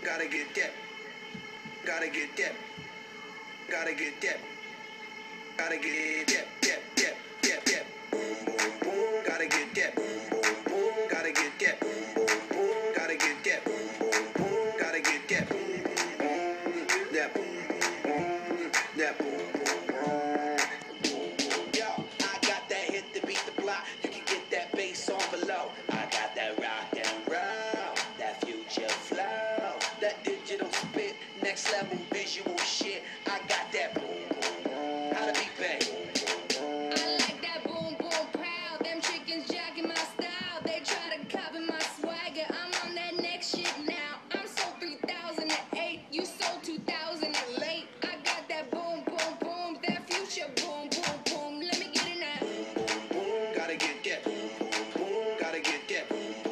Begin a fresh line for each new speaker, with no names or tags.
Gotta get that. Gotta get that. Gotta get that. Gotta get that. That. Boom, boom, boom. Gotta get that. Boom, boom, boom. Gotta get that. Boom, boom, boom. Gotta get that. Boom, boom, boom. Gotta get that. Boom, boom, boom. That boom, boom, boom. That boom, boom, boom. Yo, I got that hit to beat the block. You can get that bass on below. I got that rock and roll, that future flow, that digital spit, next level visual shit. I got that boom, boom, boom. How to be bang.
I like that boom, boom, pow. Them chickens jacking my style. They try to copy my swagger. I'm on that next shit now. I'm sold 3008. You sold 2008. I got that boom, boom, boom. That future boom, boom, boom. Let me get it now.
Boom, boom, boom. Gotta get that. Boom, boom, boom. Gotta get that. Boom,